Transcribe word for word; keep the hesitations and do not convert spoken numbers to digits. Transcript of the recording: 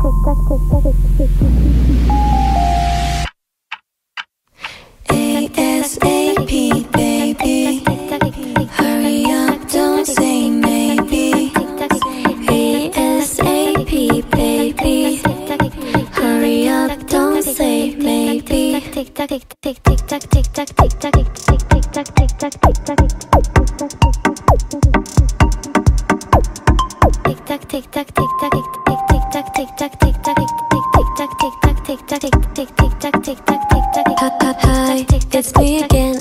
ASAP, baby. Hurry up, don't say maybe. ASAP, baby. Hurry up, don't say maybe. Tick tock, tick tick tick tock, tick tock, tick tock, tick tick tick tock, tick tock, tick tock, tick tock, tick tock, tick tock, tick tock, tick tock, tick tock, tick tock, tick tock, tick tock, tick tock, tick tock, tick tock, tick tock, tick tock, tick tock, tick tock. Hi, it's me again.